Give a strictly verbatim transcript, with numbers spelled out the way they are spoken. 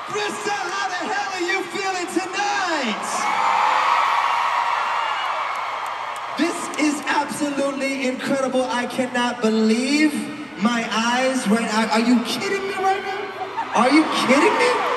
Krista, how the hell are you feeling tonight? This is absolutely incredible. I cannot believe my eyes right now. Are you kidding me right now? Are you kidding me?